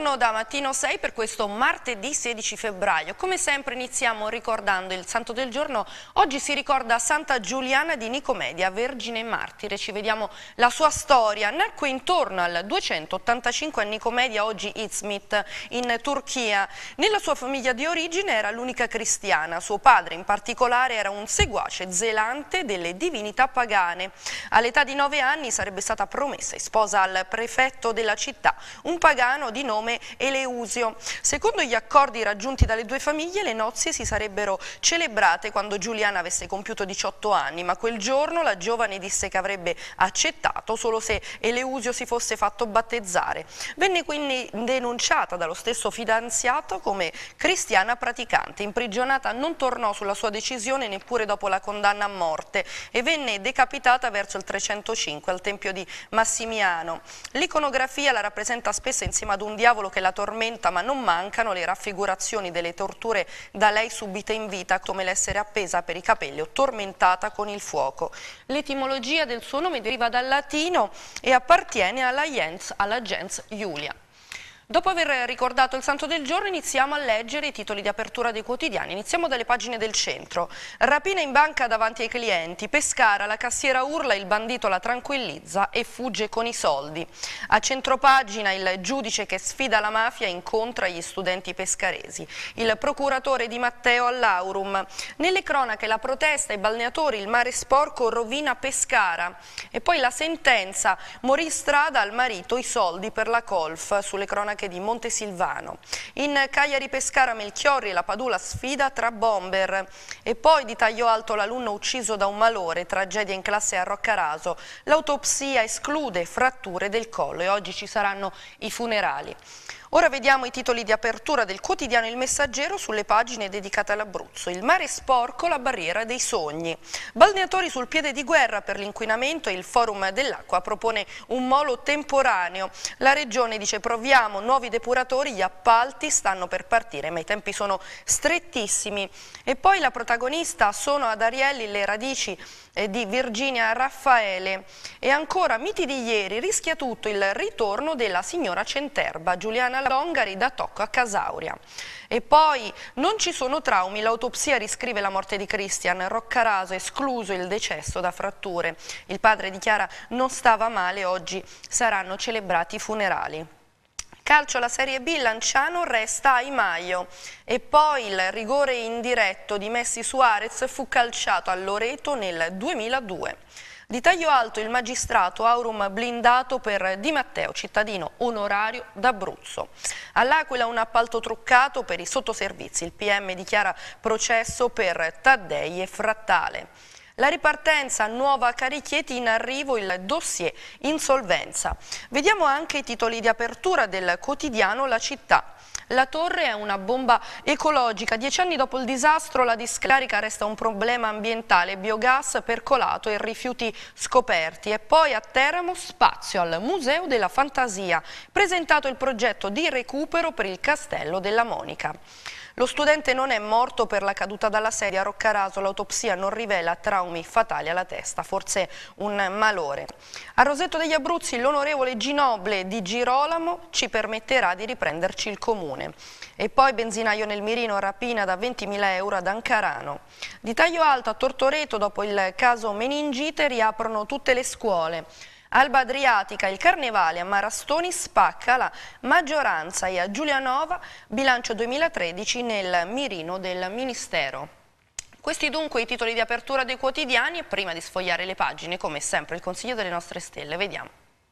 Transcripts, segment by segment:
Buongiorno da Mattino 6 per questo martedì 16 febbraio. Come sempre iniziamo ricordando il santo del giorno. Oggi si ricorda Santa Giuliana di Nicomedia, vergine e martire. Ci vediamo la sua storia. Nacque intorno al 285 a Nicomedia, oggi Izmit, in Turchia. Nella sua famiglia di origine era l'unica cristiana. Suo padre in particolare era un seguace zelante delle divinità pagane. All'età di 9 anni sarebbe stata promessa e sposa al prefetto della città, un pagano di nome Eleusio. Secondo gli accordi raggiunti dalle due famiglie, le nozze si sarebbero celebrate quando Giuliana avesse compiuto 18 anni, ma quel giorno la giovane disse che avrebbe accettato solo se Eleusio si fosse fatto battezzare. Venne quindi denunciata dallo stesso fidanzato come cristiana praticante. Imprigionata, non tornò sulla sua decisione neppure dopo la condanna a morte e venne decapitata verso il 305 al Tempio di Massimiano. L'iconografia la rappresenta spesso insieme ad un diavolo che la tormenta, ma non mancano le raffigurazioni delle torture da lei subite in vita, come l'essere appesa per i capelli o tormentata con il fuoco. L'etimologia del suo nome deriva dal latino e appartiene alla gens Iulia. Dopo aver ricordato il santo del giorno iniziamo a leggere i titoli di apertura dei quotidiani. Iniziamo dalle pagine del centro. Rapina in banca davanti ai clienti. Pescara, la cassiera urla, il bandito la tranquillizza e fugge con i soldi. A centropagina il giudice che sfida la mafia incontra gli studenti pescaresi. Il procuratore Di Matteo all'Aurum. Nelle cronache la protesta, i balneatori, il mare sporco rovina Pescara. E poi la sentenza, morì in strada al marito, i soldi per la colf, sulle cronache di Montesilvano. In Cagliari Pescara Melchiorri e la Padula sfida tra bomber. E poi di taglio alto l'alunno ucciso da un malore, tragedia in classe a Roccaraso. L'autopsia esclude fratture del collo e oggi ci saranno i funerali. Ora vediamo i titoli di apertura del quotidiano Il Messaggero sulle pagine dedicate all'Abruzzo. Il mare sporco, la barriera dei sogni. Balneatori sul piede di guerra per l'inquinamento e il Forum dell'Acqua propone un molo temporaneo. La Regione dice proviamo nuovi depuratori, gli appalti stanno per partire ma i tempi sono strettissimi. E poi la protagonista sono ad Arielli le radici di Virginia Raffaele. E ancora miti di ieri, rischia tutto il ritorno della signora Centerba, Giuliana Longari da Tocco a Casauria. E poi non ci sono traumi, l'autopsia riscrive la morte di Christian, Roccaraso escluso il decesso da fratture. Il padre dichiara non stava male, oggi saranno celebrati i funerali. Calcio alla Serie B, Lanciano resta ai Maio. E poi il rigore indiretto di Messi Suarez fu calciato a Loreto nel 2002. Di taglio alto il magistrato, Aurum blindato per Di Matteo, cittadino onorario d'Abruzzo. All'Aquila un appalto truccato per i sottoservizi. Il PM dichiara processo per Taddei e Frattale. La ripartenza, nuova Carichieti, in arrivo il dossier insolvenza. Vediamo anche i titoli di apertura del quotidiano La Città. La torre è una bomba ecologica. 10 anni dopo il disastro la discarica resta un problema ambientale, biogas percolato e rifiuti scoperti. E poi a Teramo spazio al Museo della Fantasia, presentato il progetto di recupero per il Castello della Monica. Lo studente non è morto per la caduta dalla sedia a Roccaraso, l'autopsia non rivela traumi fatali alla testa, forse un malore. A Roseto degli Abruzzi l'onorevole Ginoble di Girolamo ci permetterà di riprenderci il comune. E poi benzinaio nel mirino, rapina da 20.000 euro ad Ancarano. Di taglio alto a Tortoreto, dopo il caso meningite, riaprono tutte le scuole. Alba Adriatica, il Carnevale a Marastoni spacca la maggioranza e a Giulianova bilancio 2013 nel mirino del Ministero. Questi dunque i titoli di apertura dei quotidiani e prima di sfogliare le pagine, come sempre, il consiglio delle nostre stelle. Vediamo.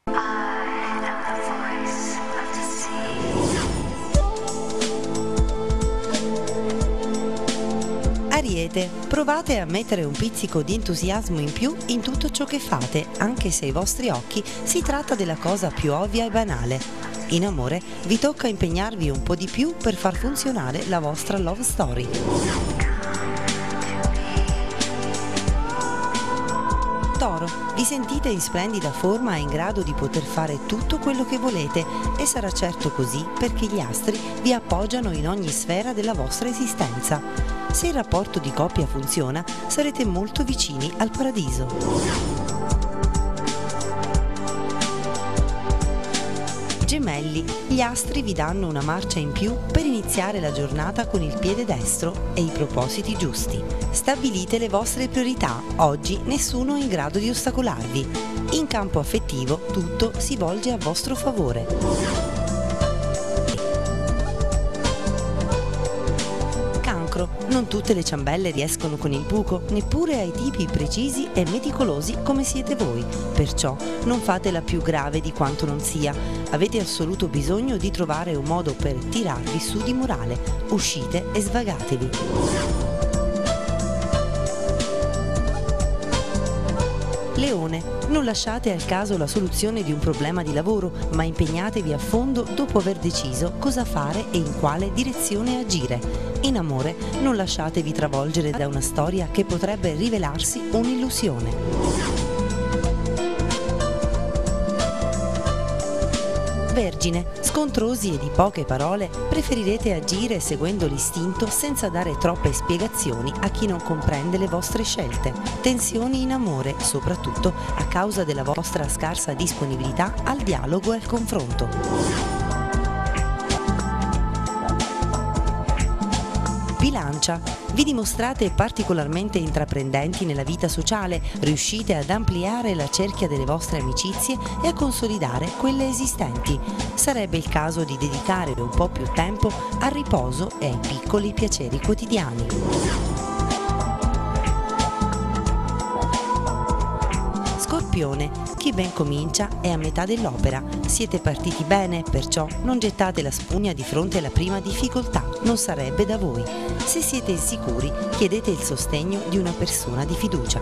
Ariete, provate a mettere un pizzico di entusiasmo in più in tutto ciò che fate, anche se ai vostri occhi si tratta della cosa più ovvia e banale. In amore vi tocca impegnarvi un po' di più per far funzionare la vostra love story. Toro, vi sentite in splendida forma e in grado di poter fare tutto quello che volete e sarà certo così perché gli astri vi appoggiano in ogni sfera della vostra esistenza. Se il rapporto di coppia funziona, sarete molto vicini al paradiso. Gemelli, gli astri vi danno una marcia in più per iniziare la giornata con il piede destro e i propositi giusti. Stabilite le vostre priorità, oggi nessuno è in grado di ostacolarvi. In campo affettivo tutto si volge a vostro favore. Non tutte le ciambelle riescono con il buco, neppure ai tipi precisi e meticolosi come siete voi. Perciò non fatela più grave di quanto non sia. Avete assoluto bisogno di trovare un modo per tirarvi su di morale. Uscite e svagatevi. Leone, non lasciate al caso la soluzione di un problema di lavoro, ma impegnatevi a fondo dopo aver deciso cosa fare e in quale direzione agire. In amore, non lasciatevi travolgere da una storia che potrebbe rivelarsi un'illusione. Vergine, scontrosi e di poche parole, preferirete agire seguendo l'istinto senza dare troppe spiegazioni a chi non comprende le vostre scelte. Tensioni in amore, soprattutto a causa della vostra scarsa disponibilità al dialogo e al confronto. Bilancia, vi dimostrate particolarmente intraprendenti nella vita sociale, riuscite ad ampliare la cerchia delle vostre amicizie e a consolidare quelle esistenti. Sarebbe il caso di dedicare un po' più tempo al riposo e ai piccoli piaceri quotidiani. Scorpione, chi ben comincia è a metà dell'opera. Siete partiti bene, perciò non gettate la spugna di fronte alla prima difficoltà, non sarebbe da voi. Se siete insicuri, chiedete il sostegno di una persona di fiducia.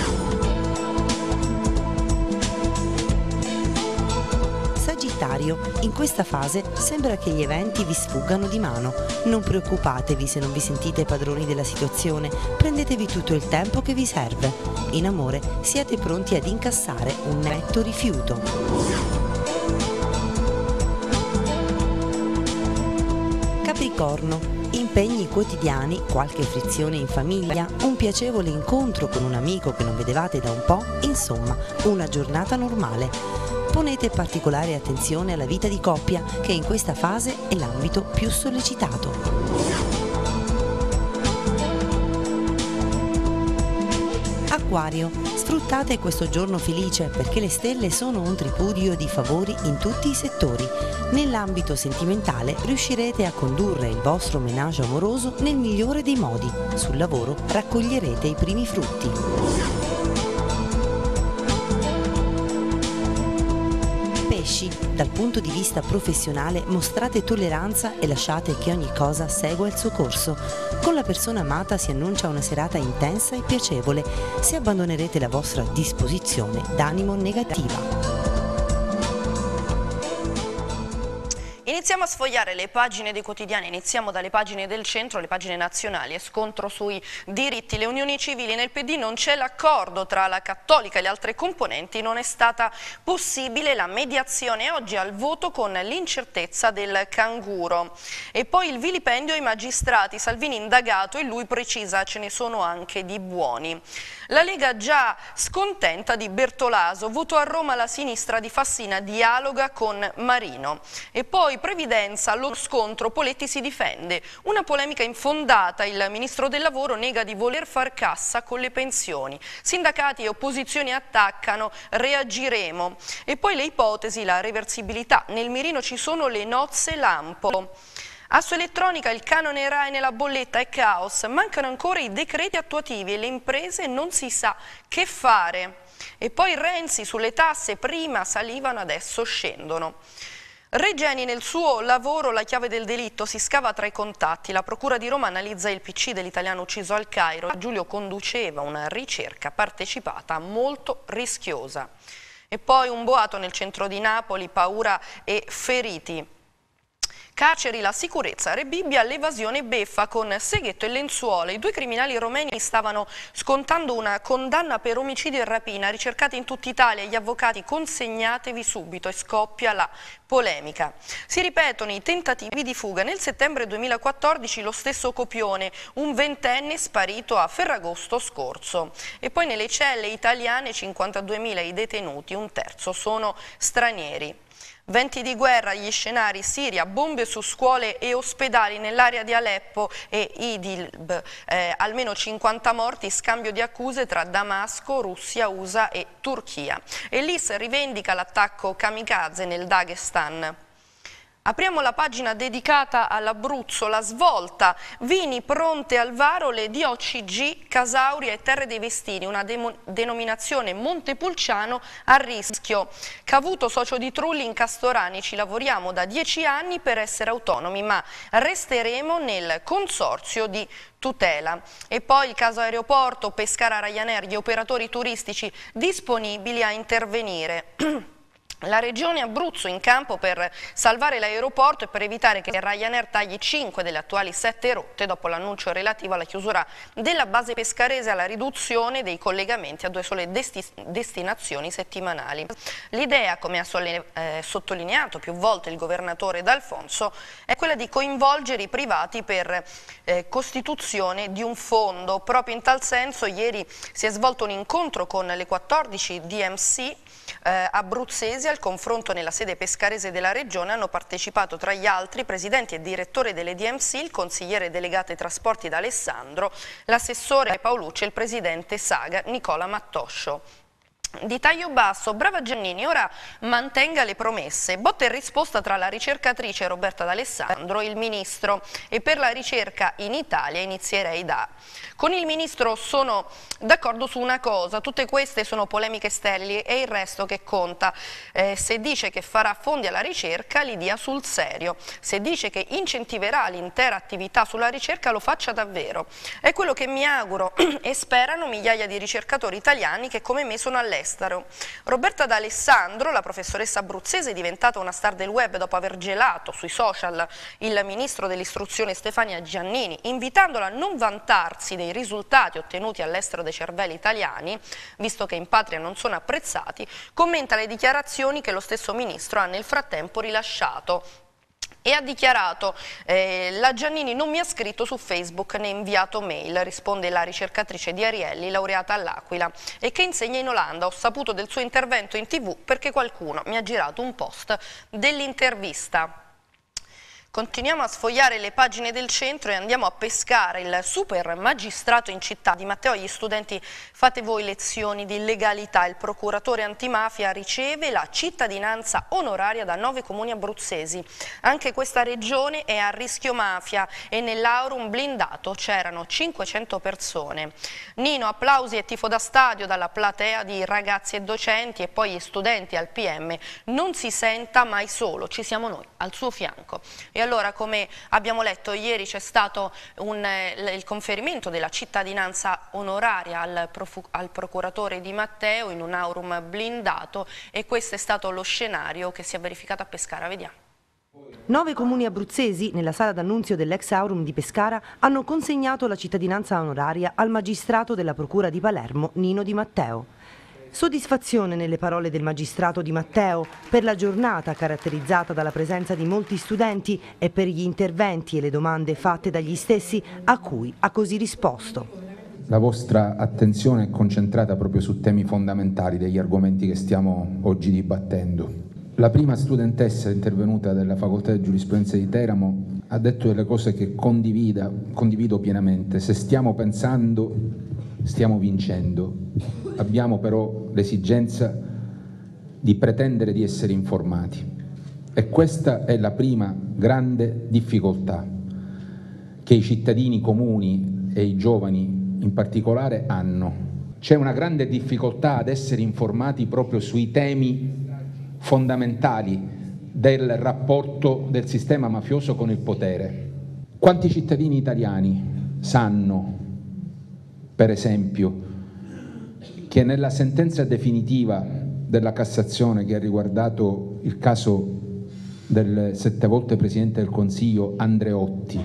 Sagittario, in questa fase sembra che gli eventi vi sfuggano di mano. Non preoccupatevi se non vi sentite padroni della situazione, prendetevi tutto il tempo che vi serve. In amore siete pronti ad incassare un netto rifiuto. Capricorno, impegni quotidiani, qualche frizione in famiglia, un piacevole incontro con un amico che non vedevate da un po', insomma, una giornata normale. Ponete particolare attenzione alla vita di coppia, che in questa fase è l'ambito più sollecitato. Acquario, sfruttate questo giorno felice perché le stelle sono un tripudio di favori in tutti i settori. Nell'ambito sentimentale riuscirete a condurre il vostro ménage amoroso nel migliore dei modi. Sul lavoro raccoglierete i primi frutti. Pesci, dal punto di vista professionale mostrate tolleranza e lasciate che ogni cosa segua il suo corso. Con la persona amata si annuncia una serata intensa e piacevole, se abbandonerete la vostra disposizione d'animo negativa. Iniziamo a sfogliare le pagine dei quotidiani, iniziamo dalle pagine del centro, le pagine nazionali, e scontro sui diritti, le unioni civili. Nel PD non c'è l'accordo tra la Cattolica e le altre componenti, non è stata possibile la mediazione, oggi al voto con l'incertezza del canguro. E poi il vilipendio ai magistrati, Salvini indagato e lui precisa ce ne sono anche di buoni. La Lega già scontenta di Bertolaso, voto a Roma la sinistra di Fassina dialoga con Marino. E poi previdenza, lo scontro, Poletti si difende. Una polemica infondata, il ministro del lavoro nega di voler far cassa con le pensioni. Sindacati e opposizioni attaccano, reagiremo. E poi le ipotesi, la reversibilità, nel mirino ci sono le nozze lampo. Asso elettronica, il canone RAI nella bolletta è caos, mancano ancora i decreti attuativi e le imprese non si sa che fare. E poi Renzi sulle tasse, prima salivano, adesso scendono. Regeni nel suo lavoro La chiave del delitto, si scava tra i contatti, la procura di Roma analizza il PC dell'italiano ucciso al Cairo, Giulio conduceva una ricerca partecipata molto rischiosa. E poi un boato nel centro di Napoli, paura e feriti. Carceri, la sicurezza, Rebibbia, l'evasione beffa con seghetto e lenzuola. I due criminali romeni stavano scontando una condanna per omicidio e rapina, ricercati in tutta Italia, gli avvocati consegnatevi subito e scoppia la polemica. Si ripetono i tentativi di fuga. Nel settembre 2014 lo stesso copione, un ventenne sparito a Ferragosto scorso. E poi nelle celle italiane 52.000 i detenuti, un terzo sono stranieri. Venti di guerra, gli scenari, Siria, bombe su scuole e ospedali nell'area di Aleppo e Idlib, almeno 50 morti, scambio di accuse tra Damasco, Russia, USA e Turchia. E l'IS rivendica l'attacco kamikaze nel Dagestan. Apriamo la pagina dedicata all'Abruzzo, la svolta, vini pronte al varo, le DOCG, Casauria e Terre dei Vestini, una denominazione Montepulciano a rischio. Cavuto socio di Trulli in Castorani, ci lavoriamo da 10 anni per essere autonomi, ma resteremo nel consorzio di tutela. E poi il caso aeroporto, Pescara Ryanair, gli operatori turistici disponibili a intervenire. La regione Abruzzo in campo per salvare l'aeroporto e per evitare che Ryanair tagli 5 delle attuali 7 rotte dopo l'annuncio relativo alla chiusura della base pescarese e alla riduzione dei collegamenti a 2 sole destinazioni settimanali. L'idea, come ha sottolineato più volte il governatore D'Alfonso, è quella di coinvolgere i privati per costituzione di un fondo. Proprio in tal senso ieri si è svolto un incontro con le 14 DMC abruzzesi. Al confronto nella sede pescarese della regione hanno partecipato tra gli altri presidenti e direttore delle DMC, il consigliere delegato ai trasporti d'Alessandro, l'assessore Paolucci e il presidente Saga Nicola Mattoscio. Di taglio basso, brava Giannini, ora mantenga le promesse. Botta e risposta tra la ricercatrice Roberta D'Alessandro e il ministro. E per la ricerca in Italia inizierei da... Con il ministro sono d'accordo su una cosa, tutte queste sono polemiche sterili e il resto che conta. Se dice che farà fondi alla ricerca li dia sul serio, se dice che incentiverà l'intera attività sulla ricerca lo faccia davvero. È quello che mi auguro e sperano migliaia di ricercatori italiani che come me sono all'estero. Roberta D'Alessandro, la professoressa abruzzese, è diventata una star del web dopo aver gelato sui social il ministro dell'istruzione Stefania Giannini, invitandola a non vantarsi dei risultati ottenuti all'estero dai cervelli italiani, visto che in patria non sono apprezzati, commenta le dichiarazioni che lo stesso ministro ha nel frattempo rilasciato. E ha dichiarato: la Giannini non mi ha scritto su Facebook né inviato mail, risponde la ricercatrice di Arielli, laureata all'Aquila e che insegna in Olanda. Ho saputo del suo intervento in TV perché qualcuno mi ha girato un post dell'intervista. Continuiamo a sfogliare le pagine del centro e andiamo a pescare il super magistrato in città. Di Matteo agli studenti fate voi lezioni di legalità. Il procuratore antimafia riceve la cittadinanza onoraria da 9 comuni abruzzesi. Anche questa regione è a rischio mafia e nell'aurum blindato c'erano 500 persone. Nino, applausi e tifo da stadio dalla platea di ragazzi e docenti e poi gli studenti al PM. Non si senta mai solo, ci siamo noi al suo fianco. E allora, come abbiamo letto ieri, c'è stato il conferimento della cittadinanza onoraria al procuratore Di Matteo in un aurum blindato e questo è stato lo scenario che si è verificato a Pescara. Vediamo. 9 comuni abruzzesi, nella sala d'annunzio dell'ex aurum di Pescara, hanno consegnato la cittadinanza onoraria al magistrato della Procura di Palermo, Nino Di Matteo. Soddisfazione nelle parole del magistrato Di Matteo per la giornata caratterizzata dalla presenza di molti studenti e per gli interventi e le domande fatte dagli stessi a cui ha così risposto. La vostra attenzione è concentrata proprio su temi fondamentali degli argomenti che stiamo oggi dibattendo. La prima studentessa intervenuta della Facoltà di Giurisprudenza di Teramo ha detto delle cose che condivido pienamente. Se stiamo pensando, stiamo vincendo. Abbiamo però l'esigenza di pretendere di essere informati e questa è la prima grande difficoltà che i cittadini comuni e i giovani in particolare hanno. C'è una grande difficoltà ad essere informati proprio sui temi fondamentali del rapporto del sistema mafioso con il potere. Quanti cittadini italiani sanno, per esempio, che nella sentenza definitiva della Cassazione che ha riguardato il caso del 7 volte Presidente del Consiglio Andreotti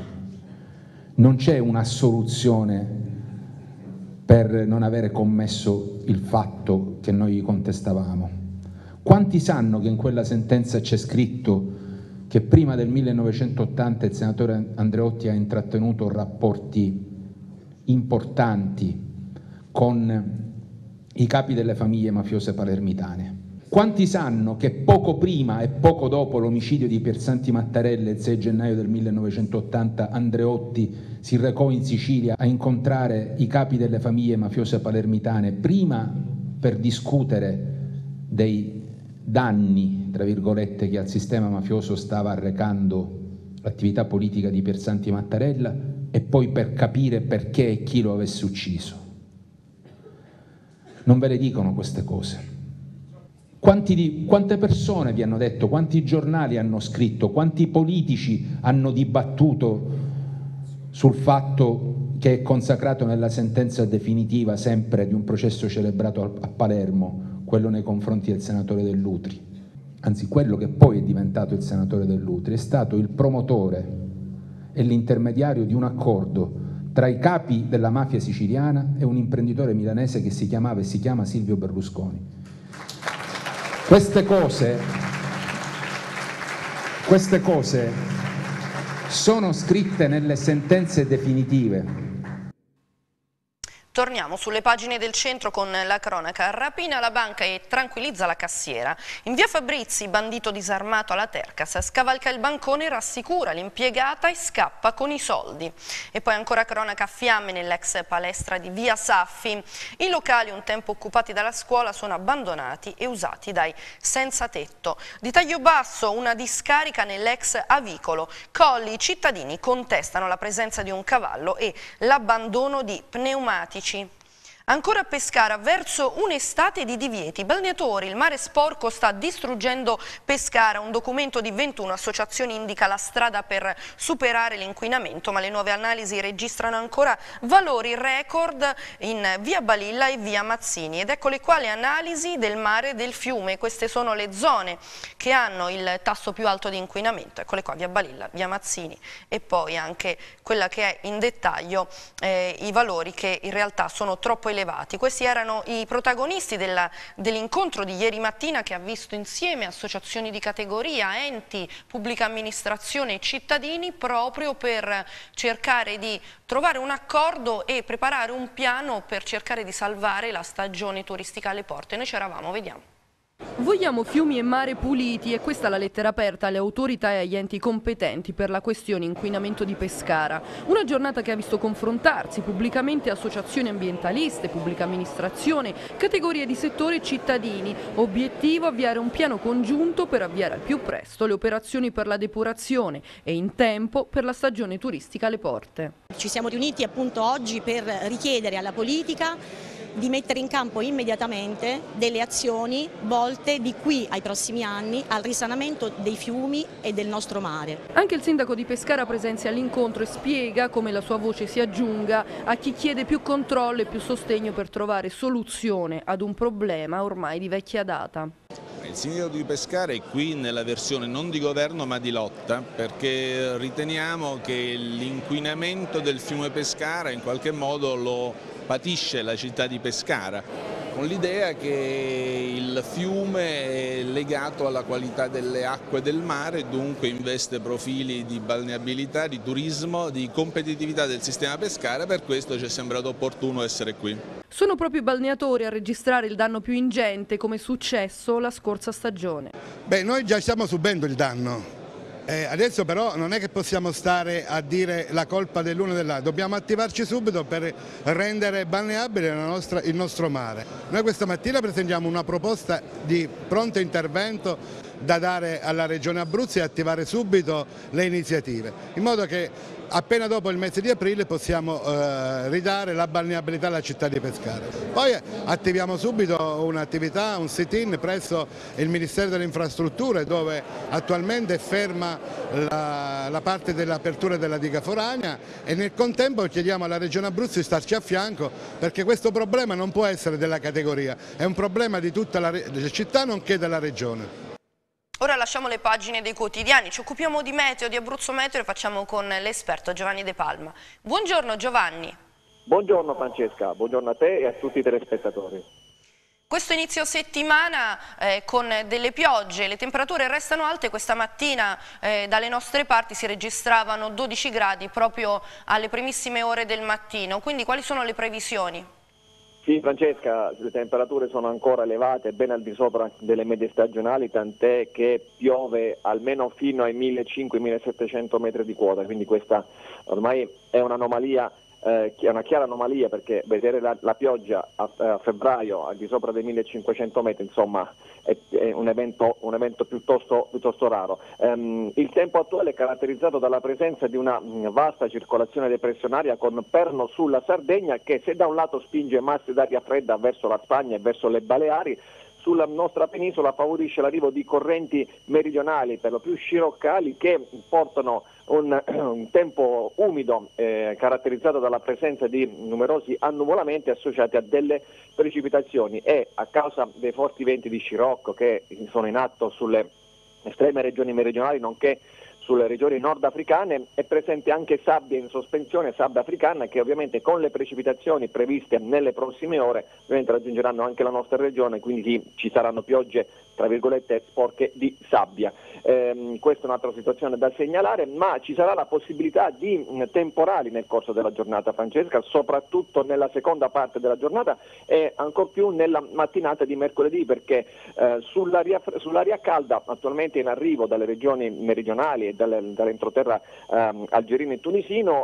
non c'è un'assoluzione per non avere commesso il fatto che noi gli contestavamo? Quanti sanno che in quella sentenza c'è scritto che prima del 1980 il senatore Andreotti ha intrattenuto rapporti importanti con i capi delle famiglie mafiose palermitane? Quanti sanno che poco prima e poco dopo l'omicidio di Piersanti Mattarella il 6 gennaio del 1980 Andreotti si recò in Sicilia a incontrare i capi delle famiglie mafiose palermitane, prima per discutere dei danni, tra virgolette, che al sistema mafioso stava arrecando l'attività politica di Piersanti Mattarella, e poi per capire perché e chi lo avesse ucciso? Non ve le dicono queste cose. Quante persone vi hanno detto, quanti giornali hanno scritto, quanti politici hanno dibattuto sul fatto che è consacrato nella sentenza definitiva sempre di un processo celebrato a Palermo, quello nei confronti del senatore Dell'Utri. Anzi, quello che poi è diventato il senatore Dell'Utri è stato il promotore e l'intermediario di un accordo tra i capi della mafia siciliana e un imprenditore milanese che si chiamava e si chiama Silvio Berlusconi. Queste cose sono scritte nelle sentenze definitive. Torniamo sulle pagine del Centro con la cronaca. Rapina la banca e tranquillizza la cassiera. In via Fabrizi, bandito disarmato alla Tercas, scavalca il bancone, rassicura l'impiegata e scappa con i soldi. E poi ancora cronaca a fiamme nell'ex palestra di via Saffi. I locali un tempo occupati dalla scuola sono abbandonati e usati dai senza tetto. Di taglio basso una discarica nell'ex avicolo. Colli, i cittadini contestano la presenza di un cavallo e l'abbandono di pneumatici. Ancora a Pescara, verso un'estate di divieti, balneatori, il mare sporco sta distruggendo Pescara, un documento di 21 associazioni indica la strada per superare l'inquinamento, ma le nuove analisi registrano ancora valori record in via Balilla e via Mazzini, ed ecco le quali analisi del mare e del fiume. Queste sono le zone che hanno il tasso più alto di inquinamento, eccole qua, via Balilla, via Mazzini, e poi anche quella che è in dettaglio i valori che in realtà sono troppo elevati. Questi erano i protagonisti dell'incontro di ieri mattina, che ha visto insieme associazioni di categoria, enti, pubblica amministrazione e cittadini, proprio per cercare di trovare un accordo e preparare un piano per cercare di salvare la stagione turistica alle porte. Noi c'eravamo, vediamo. Vogliamo fiumi e mare puliti, e questa è la lettera aperta alle autorità e agli enti competenti per la questione inquinamento di Pescara. Una giornata che ha visto confrontarsi pubblicamente associazioni ambientaliste, pubblica amministrazione, categorie di settore e cittadini. Obiettivo: avviare un piano congiunto per avviare al più presto le operazioni per la depurazione e in tempo per la stagione turistica alle porte. Ci siamo riuniti appunto oggi per richiedere alla politica di mettere in campo immediatamente delle azioni volte di qui ai prossimi anni al risanamento dei fiumi e del nostro mare. Anche il sindaco di Pescara presenzia all'incontro e spiega come la sua voce si aggiunga a chi chiede più controllo e più sostegno per trovare soluzione ad un problema ormai di vecchia data. Il sindaco di Pescara è qui nella versione non di governo ma di lotta, perché riteniamo che l'inquinamento del fiume Pescara in qualche modo lo patisce la città di Pescara, con l'idea che il fiume è legato alla qualità delle acque del mare e dunque investe profili di balneabilità, di turismo, di competitività del sistema Pescara. Per questo ci è sembrato opportuno essere qui. Sono proprio i balneatori a registrare il danno più ingente, come è successo la scorsa stagione. Noi già stiamo subendo il danno. Adesso però non è che possiamo stare a dire la colpa dell'uno e dell'altro, dobbiamo attivarci subito per rendere balneabile il nostro mare. Noi questa mattina presentiamo una proposta di pronto intervento da dare alla Regione Abruzzo e attivare subito le iniziative, in modo che appena dopo il mese di aprile possiamo ridare la balneabilità alla città di Pescara. Poi attiviamo subito un'attività, un sit-in presso il Ministero delle Infrastrutture, dove attualmente è ferma la parte dell'apertura della diga foranea, e nel contempo chiediamo alla Regione Abruzzo di starci a fianco, perché questo problema non può essere della categoria, è un problema di tutta la città nonché della Regione. Ora lasciamo le pagine dei quotidiani, ci occupiamo di meteo, di Abruzzo Meteo, e facciamo con l'esperto Giovanni De Palma. Buongiorno Giovanni. Buongiorno Francesca, buongiorno a te e a tutti i telespettatori. Questo inizio settimana con delle piogge, le temperature restano alte. Questa mattina dalle nostre parti si registravano 12 gradi proprio alle primissime ore del mattino, quindi quali sono le previsioni? Sì, Francesca, le temperature sono ancora elevate, ben al di sopra delle medie stagionali, tant'è che piove almeno fino ai 1500-1700 metri di quota, quindi questa ormai è un'anomalia, è una chiara anomalia, perché vedere la pioggia a febbraio al di sopra dei 1500 metri, insomma, è un evento piuttosto raro. Il tempo attuale è caratterizzato dalla presenza di una vasta circolazione depressionaria con perno sulla Sardegna, che se da un lato spinge masse d'aria fredda verso la Spagna e verso le Baleari, sulla nostra penisola favorisce l'arrivo di correnti meridionali, per lo più sciroccali, che portano un tempo umido caratterizzato dalla presenza di numerosi annuvolamenti associati a delle precipitazioni, e a causa dei forti venti di scirocco che sono in atto sulle estreme regioni meridionali nonché sulle regioni nordafricane è presente anche sabbia in sospensione, sabbia africana, che ovviamente con le precipitazioni previste nelle prossime ore ovviamente raggiungeranno anche la nostra regione, quindi ci saranno piogge tra virgolette sporche di sabbia. Questa è un'altra situazione da segnalare, ma ci sarà la possibilità di temporali nel corso della giornata, Francesca, soprattutto nella seconda parte della giornata e ancor più nella mattinata di mercoledì, perché sull'aria calda attualmente in arrivo dalle regioni meridionali e dall'entroterra algerino e tunisino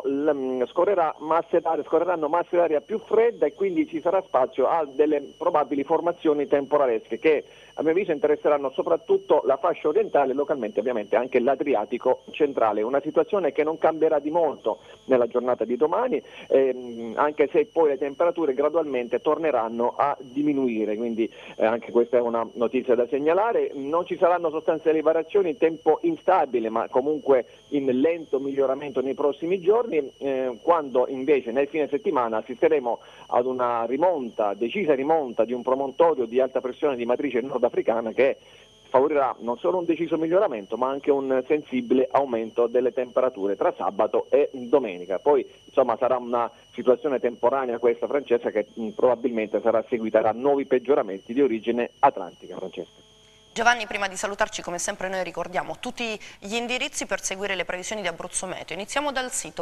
scorreranno masse d'aria più fredda, e quindi ci sarà spazio a delle probabili formazioni temporalesche che a mio avviso interesseranno soprattutto la fascia orientale e localmente ovviamente anche l'Adriatico centrale. Una situazione che non cambierà di molto nella giornata di domani, anche se poi le temperature gradualmente torneranno a diminuire, quindi anche questa è una notizia da segnalare. Non ci saranno sostanziali variazioni, tempo instabile ma comunque in lento miglioramento nei prossimi giorni, quando invece nel fine settimana assisteremo ad una decisa rimonta di un promontorio di alta pressione di matrice nordafricana che favorirà non solo un deciso miglioramento ma anche un sensibile aumento delle temperature tra sabato e domenica. Poi insomma sarà una situazione temporanea questa, Francesca, che probabilmente sarà seguita da nuovi peggioramenti di origine atlantica, Francesca. Giovanni, prima di salutarci, come sempre noi ricordiamo tutti gli indirizzi per seguire le previsioni di Abruzzo Meteo. Iniziamo dal sito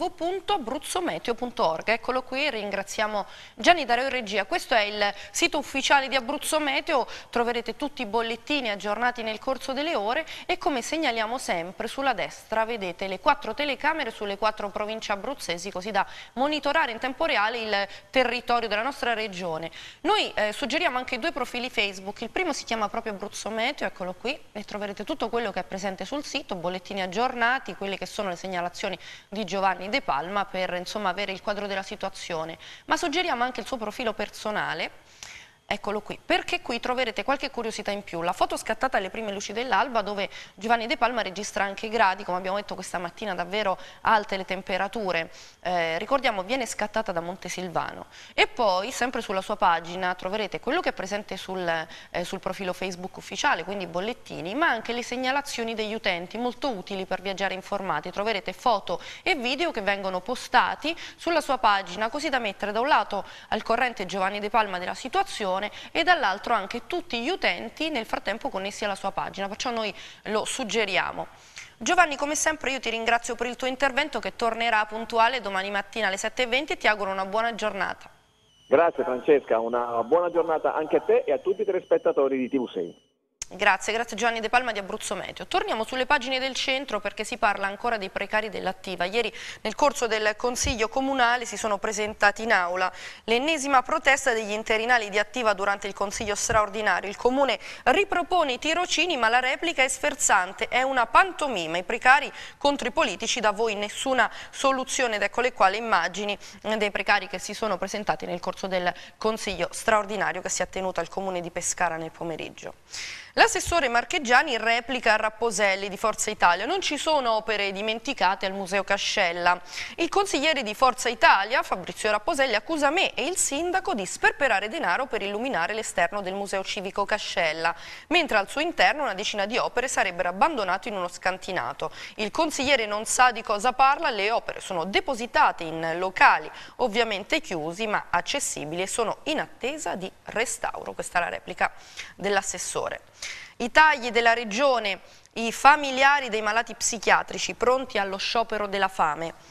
www.abruzzometeo.org. Eccolo qui, ringraziamo Gianni Dario in regia. Questo è il sito ufficiale di Abruzzo Meteo, troverete tutti i bollettini aggiornati nel corso delle ore e, come segnaliamo sempre, sulla destra vedete le 4 telecamere sulle 4 province abruzzesi, così da monitorare in tempo reale il territorio della nostra regione. Noi suggeriamo anche 2 profili Facebook, il primo si chiama proprio Abruzzo Meteo, eccolo qui, e troverete tutto quello che è presente sul sito, bollettini aggiornati, quelle che sono le segnalazioni di Giovanni De Palma per insomma avere il quadro della situazione. Ma suggeriamo anche il suo profilo personale, eccolo qui, perché qui troverete qualche curiosità in più. La foto scattata alle prime luci dell'alba, dove Giovanni De Palma registra anche i gradi, come abbiamo detto questa mattina davvero alte le temperature, ricordiamo viene scattata da Montesilvano. E poi sempre sulla sua pagina troverete quello che è presente sul profilo Facebook ufficiale, quindi i bollettini, ma anche le segnalazioni degli utenti, molto utili per viaggiare informati. Troverete foto e video che vengono postati sulla sua pagina, così da mettere da un lato al corrente Giovanni De Palma della situazione e dall'altro anche tutti gli utenti nel frattempo connessi alla sua pagina, perciò noi lo suggeriamo. Giovanni, come sempre io ti ringrazio per il tuo intervento, che tornerà puntuale domani mattina alle 7:20 e ti auguro una buona giornata. Grazie Francesca, una buona giornata anche a te e a tutti i telespettatori di TV6. Grazie Giovanni De Palma di Abruzzo Meteo. Torniamo sulle pagine del centro perché si parla ancora dei precari dell'Attiva. Ieri nel corso del Consiglio Comunale si sono presentati in aula l'ennesima protesta degli interinali di Attiva durante il Consiglio straordinario. Il Comune ripropone i tirocini, ma la replica è sferzante, è una pantomima. I precari contro i politici, da voi nessuna soluzione, ed ecco le quali immagini dei precari che si sono presentati nel corso del Consiglio straordinario che si è tenuto al Comune di Pescara nel pomeriggio. L'assessore Marchegiani replica a Rapposelli di Forza Italia: non ci sono opere dimenticate al Museo Cascella. Il consigliere di Forza Italia, Fabrizio Rapposelli, accusa me e il sindaco di sperperare denaro per illuminare l'esterno del Museo Civico Cascella, mentre al suo interno una decina di opere sarebbero abbandonate in uno scantinato. Il consigliere non sa di cosa parla, le opere sono depositate in locali ovviamente chiusi ma accessibili e sono in attesa di restauro. Questa è la replica dell'assessore. I tagli della regione, i familiari dei malati psichiatrici pronti allo sciopero della fame.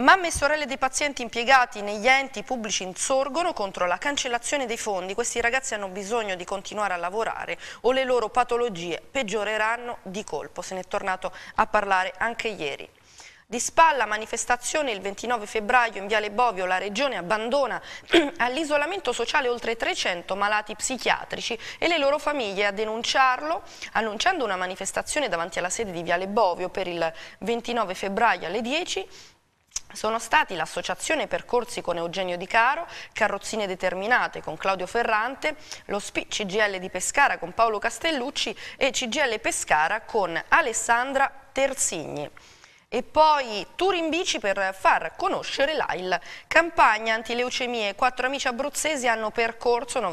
Mamme e sorelle dei pazienti impiegati negli enti pubblici insorgono contro la cancellazione dei fondi. Questi ragazzi hanno bisogno di continuare a lavorare o le loro patologie peggioreranno di colpo. Se ne è tornato a parlare anche ieri. Di spalla, manifestazione il 29 febbraio in Viale Bovio, la Regione abbandona all'isolamento sociale oltre 300 malati psichiatrici e le loro famiglie a denunciarlo, annunciando una manifestazione davanti alla sede di Viale Bovio per il 29 febbraio alle 10. Sono stati l'Associazione Percorsi con Eugenio Di Caro, Carrozzine Determinate con Claudio Ferrante, lo SPI CGL di Pescara con Paolo Castellucci e CGL Pescara con Alessandra Tersigni. E poi tour in bici per far conoscere l'AIL. Campagna antileucemie, 4 amici abruzzesi hanno percorso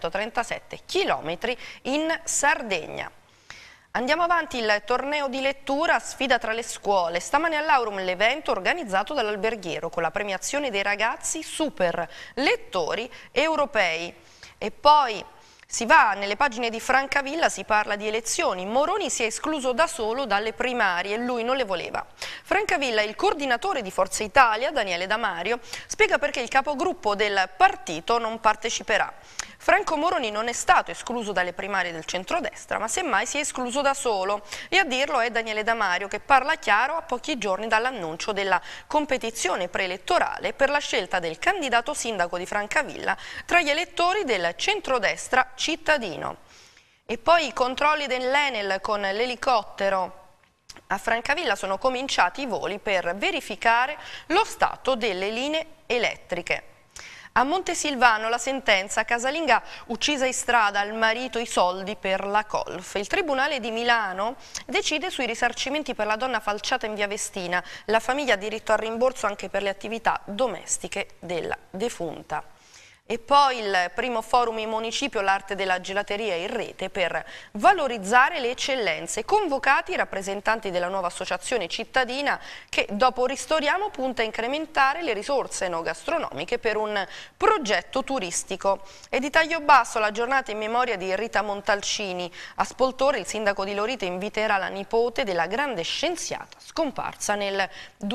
937 km in Sardegna. Andiamo avanti, il torneo di lettura, sfida tra le scuole. Stamane all'Aurum l'evento organizzato dall'Alberghiero con la premiazione dei ragazzi super lettori europei. E poi si va nelle pagine di Francavilla, si parla di elezioni. Moroni si è escluso da solo dalle primarie e lui non le voleva. Francavilla, il coordinatore di Forza Italia, Daniele Damario, spiega perché il capogruppo del partito non parteciperà. Franco Moroni non è stato escluso dalle primarie del centrodestra, ma semmai si è escluso da solo. E a dirlo è Daniele Damario, che parla chiaro a pochi giorni dall'annuncio della competizione preelettorale per la scelta del candidato sindaco di Francavilla tra gli elettori del centrodestra cittadino. E poi i controlli dell'Enel con l'elicottero. A Francavilla sono cominciati i voli per verificare lo stato delle linee elettriche. A Montesilvano la sentenza, casalinga uccisa in strada, al marito i soldi per la colf. Il Tribunale di Milano decide sui risarcimenti per la donna falciata in via Vestina. La famiglia ha diritto al rimborso anche per le attività domestiche della defunta. E poi il primo forum in municipio, l'arte della gelateria in rete per valorizzare le eccellenze. Convocati i rappresentanti della nuova associazione cittadina che dopo Ristoriamo punta a incrementare le risorse enogastronomiche per un progetto turistico. E di taglio basso la giornata in memoria di Rita Montalcini. A Spoltore il sindaco di Lorito inviterà la nipote della grande scienziata scomparsa nel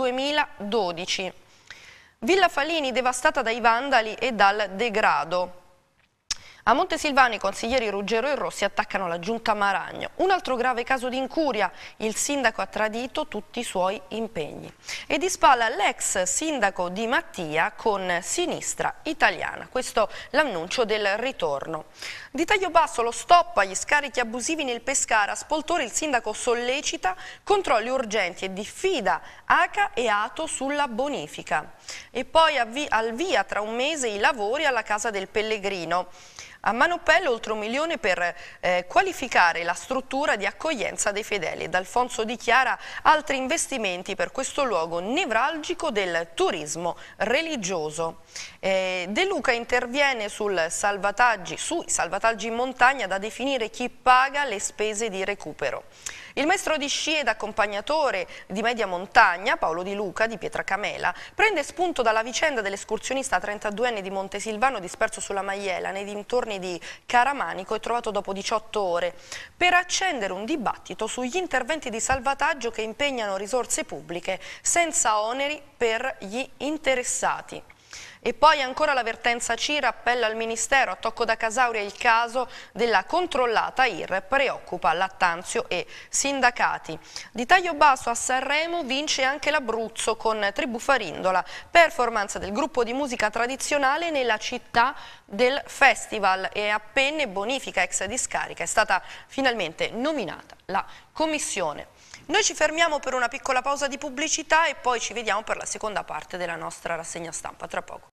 2012. Villa Falini devastata dai vandali e dal degrado. A Montesilvano i consiglieri Ruggero e Rossi attaccano la giunta Maragno. Un altro grave caso di incuria, il sindaco ha tradito tutti i suoi impegni. E di spalla l'ex sindaco Di Mattia con Sinistra Italiana. Questo l'annuncio del ritorno. Di taglio basso lo stop agli scarichi abusivi nel Pescara. A Spoltore il sindaco sollecita controlli urgenti e diffida ACA e ATO sulla bonifica. E poi al via tra un mese i lavori alla Casa del Pellegrino. A Manopello oltre 1 milione per qualificare la struttura di accoglienza dei fedeli. D'Alfonso dichiara altri investimenti per questo luogo nevralgico del turismo religioso. De Luca interviene sui salvataggi in montagna da definire chi paga le spese di recupero. Il maestro di sci ed accompagnatore di media montagna, Paolo Di Luca, di Pietracamela, prende spunto dalla vicenda dell'escursionista 32enne di Montesilvano disperso sulla Maiella nei dintorni di Caramanico e trovato dopo 18 ore, per accendere un dibattito sugli interventi di salvataggio che impegnano risorse pubbliche senza oneri per gli interessati. E poi ancora l'avvertenza CIR, appella al Ministero, a tocco da Casauria il caso della controllata IR, preoccupa Lattanzio e sindacati. Di taglio basso a Sanremo vince anche l'Abruzzo con Tribù Farindola, performance del gruppo di musica tradizionale nella città del festival, e a Penne bonifica ex discarica è stata finalmente nominata la commissione. Noi ci fermiamo per una piccola pausa di pubblicità e poi ci vediamo per la seconda parte della nostra rassegna stampa, tra poco.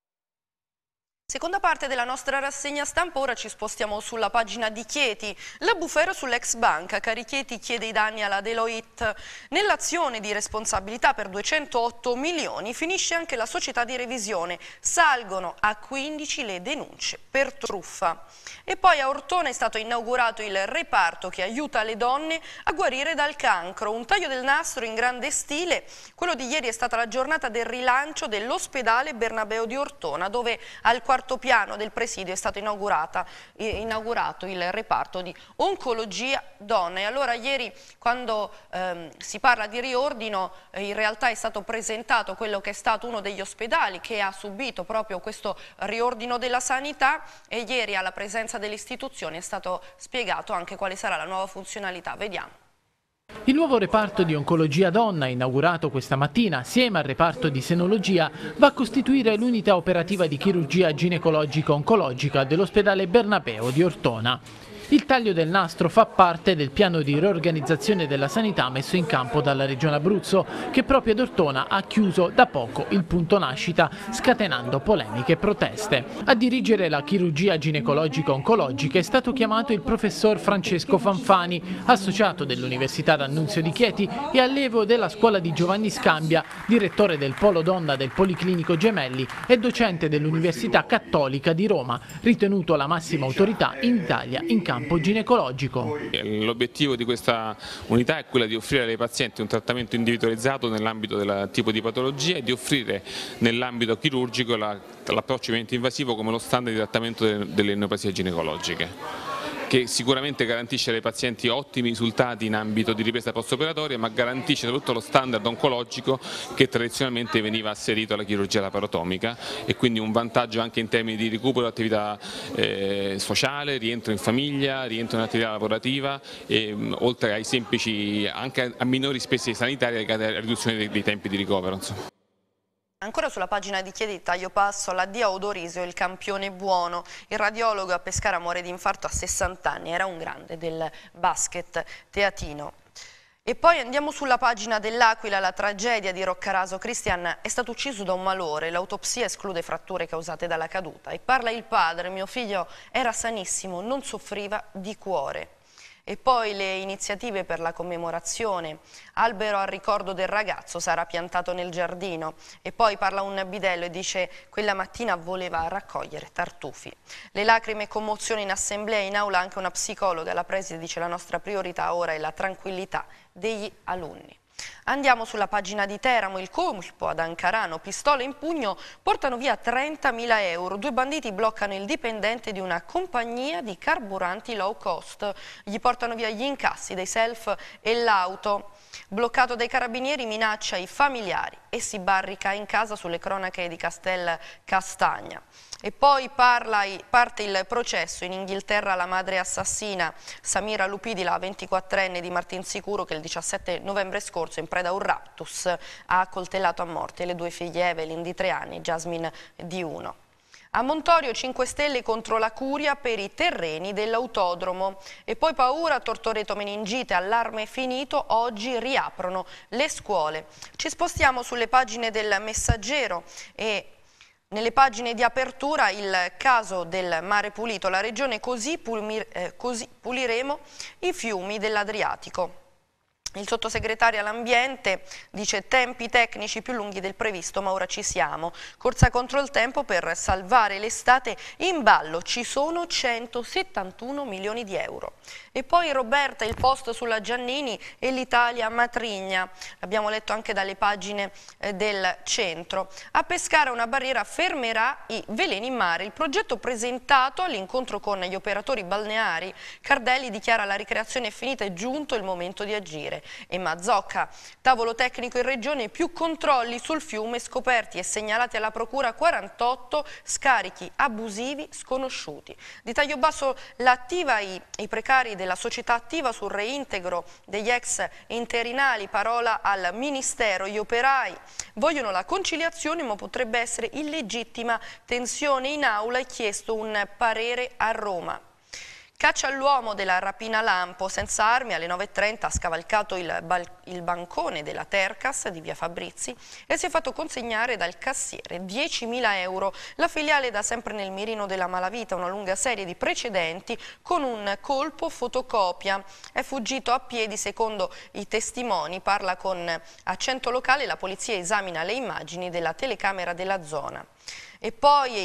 Seconda parte della nostra rassegna stampa, ora ci spostiamo sulla pagina di Chieti. La bufera sull'ex banca, Carichieti chiede i danni alla Deloitte. Nell'azione di responsabilità per 208 milioni finisce anche la società di revisione, salgono a 15 le denunce per truffa. E poi a Ortona è stato inaugurato il reparto che aiuta le donne a guarire dal cancro, un taglio del nastro in grande stile. Quello di ieri è stata la giornata del rilancio dell'ospedale Bernabeo di Ortona, dove al quarto quarto piano del presidio è stato inaugurato il reparto di oncologia donna. E allora ieri, quando si parla di riordino, in realtà è stato presentato quello che è stato uno degli ospedali che ha subito proprio questo riordino della sanità, e ieri alla presenza delle istituzioni è stato spiegato anche quale sarà la nuova funzionalità. Vediamo. Il nuovo reparto di oncologia donna, inaugurato questa mattina assieme al reparto di senologia, va a costituire l'unità operativa di chirurgia ginecologica-oncologica dell'ospedale Bernabeo di Ortona. Il taglio del nastro fa parte del piano di riorganizzazione della sanità messo in campo dalla Regione Abruzzo, che proprio ad Ortona ha chiuso da poco il punto nascita, scatenando polemiche e proteste. A dirigere la chirurgia ginecologica-oncologica è stato chiamato il professor Francesco Fanfani, associato dell'Università d'Annunzio di Chieti e allievo della scuola di Giovanni Scambia, direttore del Polo Donna del Policlinico Gemelli e docente dell'Università Cattolica di Roma, ritenuto la massima autorità in Italia in campo ginecologico. L'obiettivo di questa unità è quello di offrire ai pazienti un trattamento individualizzato nell'ambito del tipo di patologia e di offrire nell'ambito chirurgico l'approccio meno invasivo come lo standard di trattamento delle neoplasie ginecologiche, che sicuramente garantisce ai pazienti ottimi risultati in ambito di ripresa post-operatoria, ma garantisce soprattutto lo standard oncologico che tradizionalmente veniva asserito alla chirurgia laparotomica, e quindi un vantaggio anche in termini di recupero dell'attività sociale, rientro in famiglia, rientro in attività lavorativa, e oltre ai semplici, anche a minori spese sanitarie legate alla riduzione dei tempi di ricovero. Insomma. Ancora sulla pagina di Chieti, taglio passo, l'addio a Odorisio, il campione buono. Il radiologo a Pescara muore di infarto a 60 anni, era un grande del basket teatino. E poi andiamo sulla pagina dell'Aquila, la tragedia di Roccaraso. Cristian è stato ucciso da un malore, l'autopsia esclude fratture causate dalla caduta. E parla il padre: mio figlio era sanissimo, non soffriva di cuore. E poi le iniziative per la commemorazione, albero al ricordo del ragazzo sarà piantato nel giardino. E poi parla un bidello e dice: quella mattina voleva raccogliere tartufi. Le lacrime e commozione in assemblea, in aula anche una psicologa, la preside dice: la nostra priorità ora è la tranquillità degli alunni. Andiamo sulla pagina di Teramo, il colpo ad Ancarano, pistole in pugno, portano via 30.000 euro. Due banditi bloccano il dipendente di una compagnia di carburanti low cost, gli portano via gli incassi dei self e l'auto. Bloccato dai carabinieri, minaccia i familiari e si barrica in casa, sulle cronache di Castel Castagna. E poi parte il processo in Inghilterra, la madre assassina Samira Lupidi, la 24enne di Martinsicuro, che il 17 novembre scorso in preda a un raptus ha accoltellato a morte le due figlie, Evelyn di 3 anni e Jasmine di 1. A Montorio 5 Stelle contro la Curia per i terreni dell'autodromo. E poi paura, Tortoreto meningite, allarme finito, oggi riaprono le scuole. Ci spostiamo sulle pagine del Messaggero e nelle pagine di apertura il caso del mare pulito, la regione così puliremo i fiumi dell'Adriatico. Il sottosegretario all'ambiente dice: tempi tecnici più lunghi del previsto, ma ora ci siamo. Corsa contro il tempo per salvare l'estate, in ballo ci sono 171 milioni di euro. E poi Roberta, il post sulla Giannini e l'Italia matrigna. L'abbiamo letto anche dalle pagine del centro. A Pescara una barriera fermerà i veleni in mare. Il progetto presentato all'incontro con gli operatori balneari. Cardelli dichiara: la ricreazione è finita, è giunto il momento di agire. E Mazzocca, tavolo tecnico in regione, più controlli sul fiume, scoperti e segnalati alla procura 48 scarichi abusivi sconosciuti. Di taglio basso l'attiva, i precari della società attiva sul reintegro degli ex interinali, parola al Ministero. Gli operai vogliono la conciliazione, ma potrebbe essere illegittima tensione in aula, e chiesto un parere a Roma. Caccia all'uomo della rapina lampo, senza armi, alle 9:30 ha scavalcato il bancone della Tercas di via Fabrizi e si è fatto consegnare dal cassiere 10.000 euro. La filiale da sempre nel mirino della malavita, una lunga serie di precedenti con un colpo fotocopia. È fuggito a piedi secondo i testimoni, parla con accento locale, la polizia esamina le immagini della telecamera della zona. E poi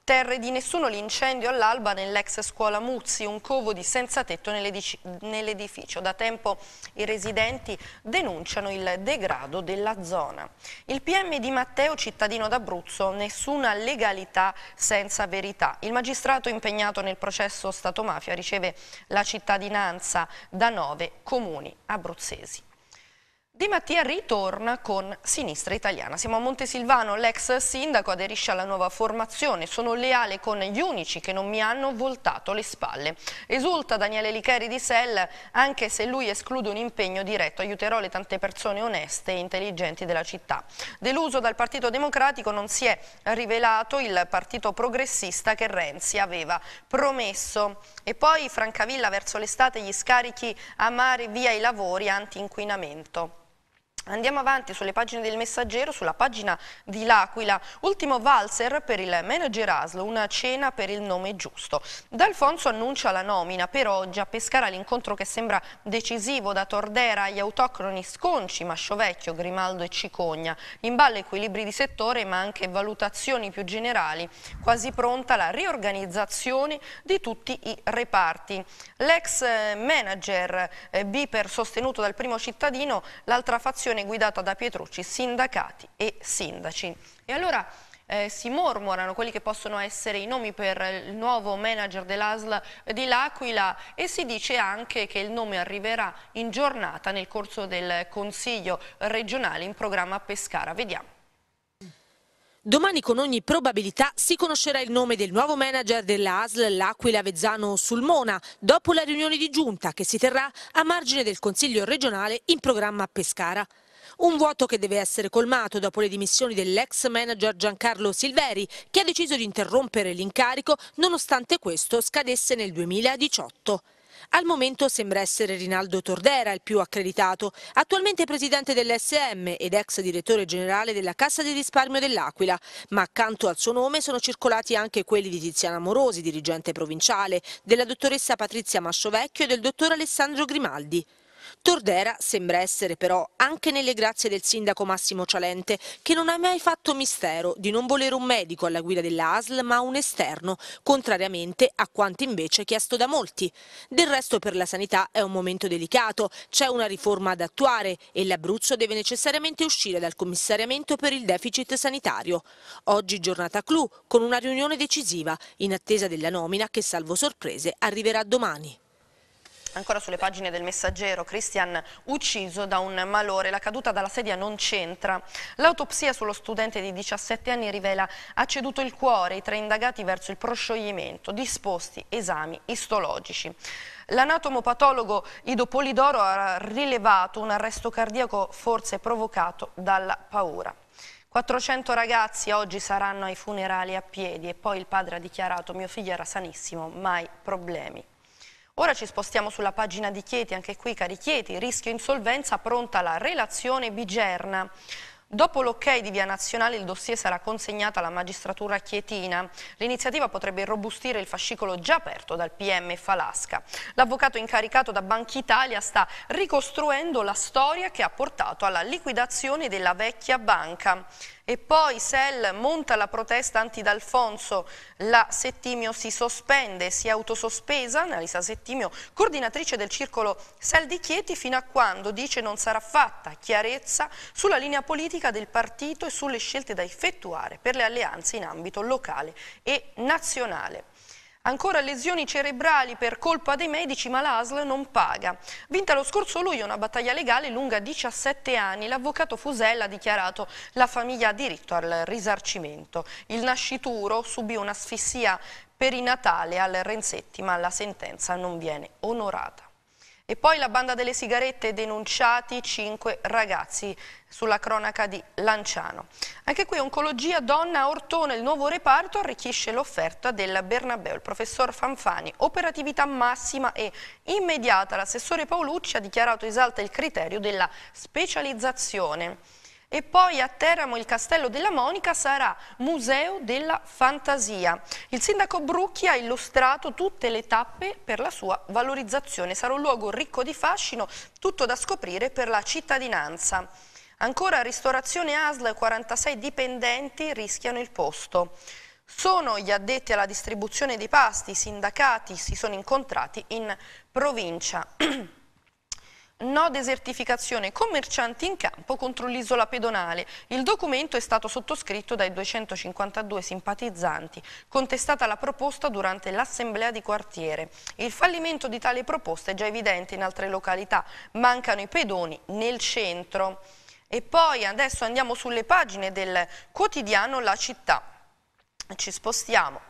Terre di nessuno, l'incendio all'alba nell'ex scuola Muzzi, un covo di senza tetto nell'edificio. Da tempo i residenti denunciano il degrado della zona. Il PM Di Matteo, cittadino d'Abruzzo, nessuna legalità senza verità. Il magistrato impegnato nel processo Stato-mafia riceve la cittadinanza da 9 comuni abruzzesi. Di Mattia ritorna con Sinistra Italiana. Siamo a Montesilvano, l'ex sindaco aderisce alla nuova formazione. Sono leale con gli unici che non mi hanno voltato le spalle. Esulta Daniele Licheri di Sel, anche se lui esclude un impegno diretto, aiuterò le tante persone oneste e intelligenti della città. Deluso dal Partito Democratico, non si è rivelato il partito progressista che Renzi aveva promesso. E poi Francavilla, verso l'estate gli scarichi a mare via i lavori anti-inquinamento. Andiamo avanti sulle pagine del Messaggero, sulla pagina di L'Aquila. Ultimo valzer per il manager ASL, una cena per il nome giusto. D'Alfonso annuncia la nomina per oggi a Pescara, l'incontro che sembra decisivo. Da Tordera agli autoctoni Sconci, Masciovecchio, Grimaldo e Cicogna. In ballo equilibri di settore ma anche valutazioni più generali. Quasi pronta la riorganizzazione di tutti i reparti. L'ex manager Biper sostenuto dal Primo Cittadino, l'altra fazione guidata da Pietrucci, sindacati e sindaci. E allora si mormorano quelli che possono essere i nomi per il nuovo manager dell'ASL di L'Aquila e si dice anche che il nome arriverà in giornata nel corso del Consiglio regionale in programma a Pescara. Vediamo. Domani con ogni probabilità si conoscerà il nome del nuovo manager della ASL L'Aquila Avezzano Sulmona, dopo la riunione di giunta che si terrà a margine del Consiglio regionale in programma a Pescara. Un vuoto che deve essere colmato dopo le dimissioni dell'ex manager Giancarlo Silveri, che ha deciso di interrompere l'incarico nonostante questo scadesse nel 2018. Al momento sembra essere Rinaldo Tordera il più accreditato, attualmente presidente dell'SM ed ex direttore generale della Cassa di risparmio dell'Aquila, ma accanto al suo nome sono circolati anche quelli di Tiziana Morosi, dirigente provinciale, della dottoressa Patrizia Masciovecchio e del dottor Alessandro Grimaldi. Tordera sembra essere però anche nelle grazie del sindaco Massimo Cialente, che non ha mai fatto mistero di non volere un medico alla guida della ASL ma un esterno, contrariamente a quanto invece chiesto da molti. Del resto per la sanità è un momento delicato, c'è una riforma da attuare e l'Abruzzo deve necessariamente uscire dal commissariamento per il deficit sanitario. Oggi giornata clou con una riunione decisiva, in attesa della nomina che salvo sorprese arriverà domani. Ancora sulle pagine del Messaggero, Christian ucciso da un malore, la caduta dalla sedia non c'entra. L'autopsia sullo studente di 17 anni rivela ha ceduto il cuore, i 3 indagati verso il proscioglimento, disposti esami istologici. L'anatomopatologo Ido Polidoro ha rilevato un arresto cardiaco forse provocato dalla paura. 400 ragazzi oggi saranno ai funerali a piedi e poi il padre ha dichiarato: mio figlio era sanissimo, mai problemi. Ora ci spostiamo sulla pagina di Chieti, anche qui cari Chieti, rischio insolvenza, pronta la relazione Bigerna. Dopo l'ok di Via Nazionale il dossier sarà consegnato alla magistratura chietina. L'iniziativa potrebbe irrobustire il fascicolo già aperto dal PM Falasca. L'avvocato incaricato da Banca Italia sta ricostruendo la storia che ha portato alla liquidazione della vecchia banca. E poi SEL monta la protesta anti-D'Alfonso, la Settimio si sospende, si è autosospesa, Annalisa Settimio, coordinatrice del circolo SEL di Chieti, fino a quando, dice, non sarà fatta chiarezza sulla linea politica del partito e sulle scelte da effettuare per le alleanze in ambito locale e nazionale. Ancora lesioni cerebrali per colpa dei medici, ma l'ASL non paga. Vinta lo scorso luglio una battaglia legale lunga 17 anni, l'avvocato Fusella ha dichiarato la famiglia ha diritto al risarcimento. Il nascituro subì un'asfissia perinatale al Renzetti, ma la sentenza non viene onorata. E poi la banda delle sigarette, denunciati 5 ragazzi sulla cronaca di Lanciano. Anche qui oncologia donna a Ortona, il nuovo reparto arricchisce l'offerta del Bernabeu. Il professor Fanfani, operatività massima e immediata. L'assessore Paolucci ha dichiarato esalta il criterio della specializzazione. E poi a Teramo il Castello della Monica sarà Museo della Fantasia. Il sindaco Brucchi ha illustrato tutte le tappe per la sua valorizzazione. Sarà un luogo ricco di fascino, tutto da scoprire per la cittadinanza. Ancora ristorazione ASL, 46 dipendenti rischiano il posto. Sono gli addetti alla distribuzione dei pasti, i sindacati si sono incontrati in provincia. No desertificazione, commercianti in campo contro l'isola pedonale. Il documento è stato sottoscritto dai 252 simpatizzanti, contestata la proposta durante l'assemblea di quartiere. Il fallimento di tale proposta è già evidente in altre località, mancano i pedoni nel centro. E poi adesso andiamo sulle pagine del quotidiano La Città. Ci spostiamo.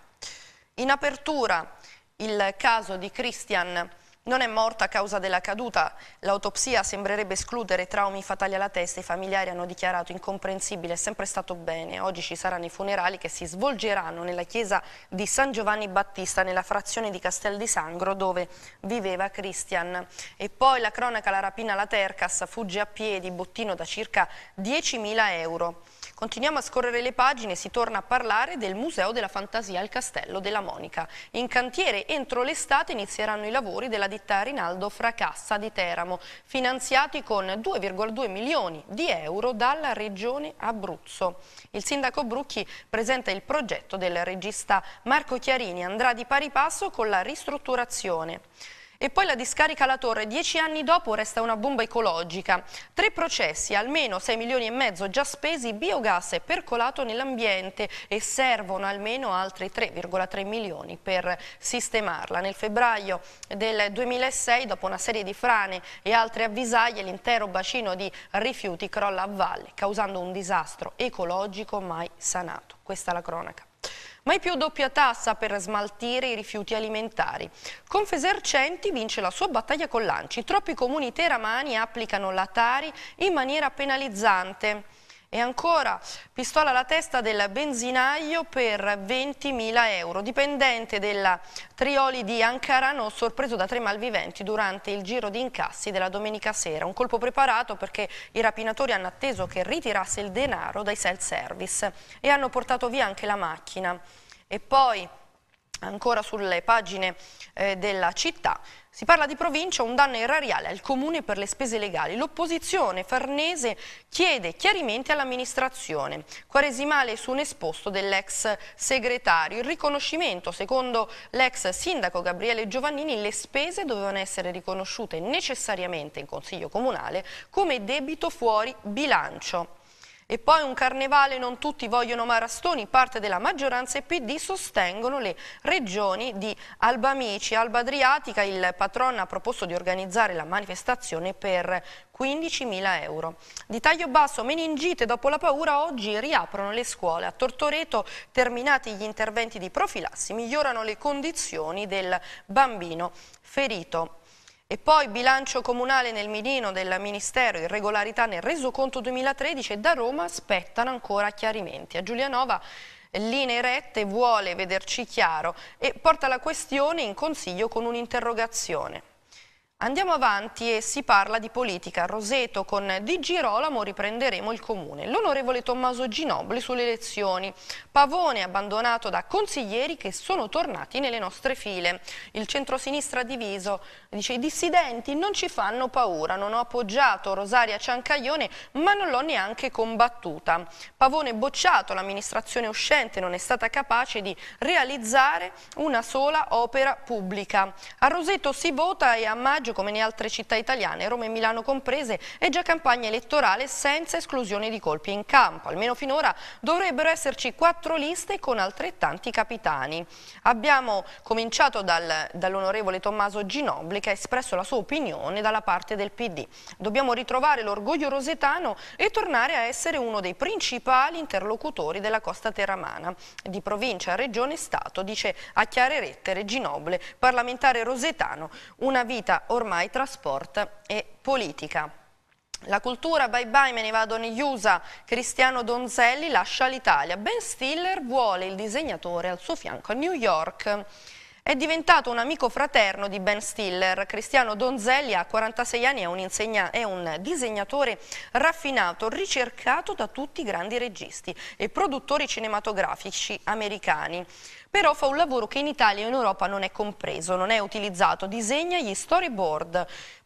In apertura il caso di Christian. Non è morta a causa della caduta, l'autopsia sembrerebbe escludere traumi fatali alla testa, i familiari hanno dichiarato incomprensibile, è sempre stato bene. Oggi ci saranno i funerali che si svolgeranno nella chiesa di San Giovanni Battista, nella frazione di Castel di Sangro, dove viveva Christian. E poi la cronaca, la rapina alla Tercas, fugge a piedi, bottino da circa 10.000 euro. Continuiamo a scorrere le pagine, si torna a parlare del Museo della Fantasia al Castello della Monica. In cantiere entro l'estate inizieranno i lavori della ditta Rinaldo Fracassa di Teramo, finanziati con 2,2 milioni di euro dalla Regione Abruzzo. Il sindaco Brucchi presenta il progetto del regista Marco Chiarini, andrà di pari passo con la ristrutturazione. E poi la discarica alla Torre, 10 anni dopo resta una bomba ecologica. 3 processi, almeno 6,5 milioni già spesi, biogas è percolato nell'ambiente e servono almeno altri 3,3 milioni per sistemarla. Nel febbraio del 2006, dopo una serie di frane e altre avvisaglie, l'intero bacino di rifiuti crolla a valle, causando un disastro ecologico mai sanato. Questa è la cronaca. Mai più doppia tassa per smaltire i rifiuti alimentari. Confesercenti vince la sua battaglia con l'ANCI. Troppi comuni teramani applicano la Tari in maniera penalizzante. E ancora, pistola alla testa del benzinaio per 20.000 euro. Dipendente della Trioli di Ancarano sorpreso da 3 malviventi durante il giro di incassi della domenica sera. Un colpo preparato perché i rapinatori hanno atteso che ritirasse il denaro dai self-service e hanno portato via anche la macchina. E poi, ancora sulle pagine della Città, si parla di provincia, un danno erariale al comune per le spese legali. L'opposizione farnese chiede chiarimenti all'amministrazione. Quaresimale su un esposto dell'ex segretario. Il riconoscimento, secondo l'ex sindaco Gabriele Giovannini, le spese dovevano essere riconosciute necessariamente in consiglio comunale come debito fuori bilancio. E poi un carnevale, non tutti vogliono Marastoni, parte della maggioranza e PD sostengono le regioni di Alba Amici. Alba Adriatica, il patron ha proposto di organizzare la manifestazione per 15.000 euro. Di taglio basso, meningite, dopo la paura oggi riaprono le scuole. A Tortoreto, terminati gli interventi di profilassi, migliorano le condizioni del bambino ferito. E poi bilancio comunale nel mirino del Ministero, irregolarità nel resoconto 2013 e da Roma aspettano ancora chiarimenti. A Giulianova linee rette, vuole vederci chiaro e porta la questione in consiglio con un'interrogazione. Andiamo avanti e si parla di politica. Roseto con Di Girolamo riprenderemo il comune. L'onorevole Tommaso Ginobili sulle elezioni. Pavone abbandonato da consiglieri che sono tornati nelle nostre file. Il centrosinistra diviso dice: i dissidenti non ci fanno paura, non ho appoggiato Rosaria Ciancaglione ma non l'ho neanche combattuta. Pavone bocciato, l'amministrazione uscente non è stata capace di realizzare una sola opera pubblica. A Roseto si vota e a maggio, come in altre città italiane, Roma e Milano comprese, è già campagna elettorale senza esclusione di colpi in campo. Almeno finora dovrebbero esserci 4 liste con altrettanti capitani. Abbiamo cominciato dall'onorevole Tommaso Ginobili, che ha espresso la sua opinione dalla parte del PD. Dobbiamo ritrovare l'orgoglio rosetano e tornare a essere uno dei principali interlocutori della costa teramana. Di provincia, regione e Stato, dice a chiare lettere Ginobili, parlamentare rosetano, una vita ormai tra sport e politica. La cultura, bye bye, me ne vado negli USA. Cristiano Donzelli lascia l'Italia. Ben Stiller vuole il disegnatore al suo fianco a New York. È diventato un amico fraterno di Ben Stiller. Cristiano Donzelli ha 46 anni, è un disegnatore raffinato, ricercato da tutti i grandi registi e produttori cinematografici americani. Però fa un lavoro che in Italia e in Europa non è compreso, non è utilizzato, disegna gli storyboard.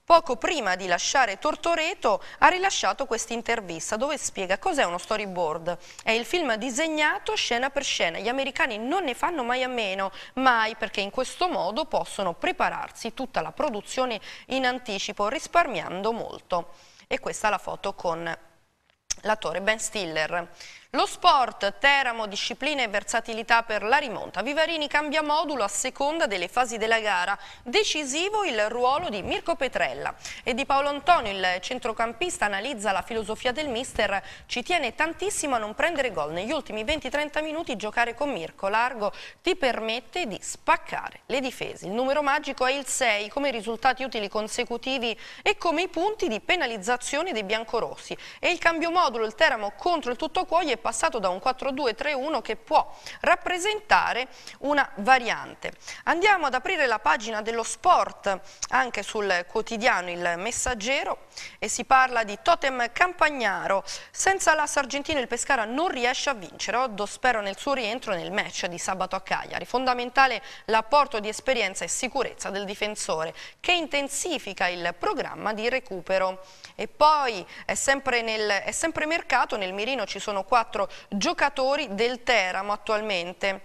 poco prima di lasciare Tortoreto ha rilasciato questa intervista dove spiega cos'è uno storyboard. È il film disegnato scena per scena. Gli americani non ne fanno mai a meno, mai, perché in questo modo possono prepararsi tutta la produzione in anticipo, risparmiando molto. E questa è la foto con l'attore Ben Stiller. Lo sport, Teramo, disciplina e versatilità per la rimonta. Vivarini cambia modulo a seconda delle fasi della gara. Decisivo il ruolo di Mirko Petrella. E di Paolo Antonio, il centrocampista, analizza la filosofia del mister. Ci tiene tantissimo a non prendere gol. Negli ultimi 20-30 minuti giocare con Mirko largo ti permette di spaccare le difese. Il numero magico è il 6, come i risultati utili consecutivi e come i punti di penalizzazione dei biancorossi. E il cambio modulo, il Teramo contro il Tuttocuoio, è passato da un 4-2-3-1 che può rappresentare una variante. Andiamo ad aprire la pagina dello sport anche sul quotidiano Il Messaggero e si parla di Totem Campagnaro. Senza l'asse argentino il Pescara non riesce a vincere. Oddo spero nel suo rientro nel match di sabato a Cagliari. Fondamentale l'apporto di esperienza e sicurezza del difensore che intensifica il programma di recupero. E poi è sempre mercato, nel mirino ci sono 4 giocatori del Teramo attualmente.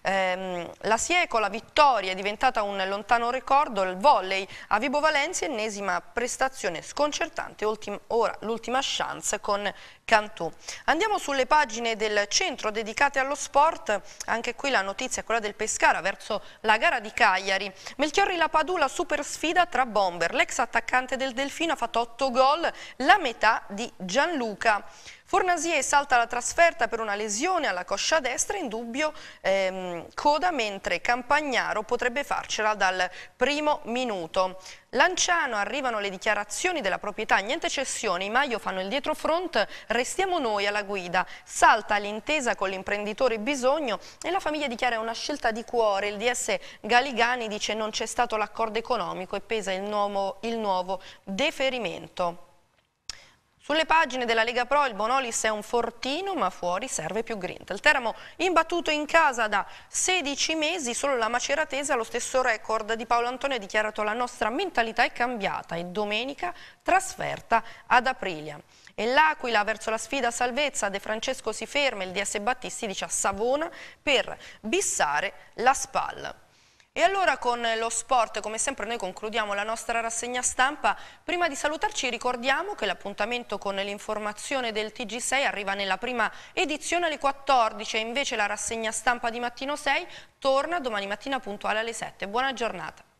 La Sieco, la vittoria è diventata un lontano ricordo, il volley a Vibo Valentia, ennesima prestazione sconcertante, ora l'ultima chance con Cantù. Andiamo sulle pagine del centro dedicate allo sport, anche qui la notizia è quella del Pescara verso la gara di Cagliari. Melchiorri Lapadula, super sfida tra bomber, l'ex attaccante del Delfino ha fatto 8 gol, la metà di Gianluca. Fornasie salta la trasferta per una lesione alla coscia destra, in dubbio coda, mentre Campagnaro potrebbe farcela dal primo minuto. Lanciano, arrivano le dichiarazioni della proprietà, niente cessioni, i Maio fanno il dietrofront, restiamo noi alla guida. Salta l'intesa con l'imprenditore Bisogno e la famiglia dichiara una scelta di cuore. Il DS Galigani dice non c'è stato l'accordo economico e pesa il nuovo deferimento. Sulle pagine della Lega Pro il Bonolis è un fortino ma fuori serve più grinta. Il Teramo imbattuto in casa da 16 mesi, solo la Maceratese ha lo stesso record di Paolo Antonio, ha dichiarato la nostra mentalità è cambiata e domenica trasferta ad Aprilia. E l'Aquila verso la sfida salvezza, De Francesco si ferma, il DS Battisti dice a Savona per bissare la spalla. E allora con lo sport, come sempre, noi concludiamo la nostra rassegna stampa. Prima di salutarci ricordiamo che l'appuntamento con l'informazione del TG6 arriva nella prima edizione alle 14 e invece la rassegna stampa di Mattino 6 torna domani mattina puntuale alle 7. Buona giornata.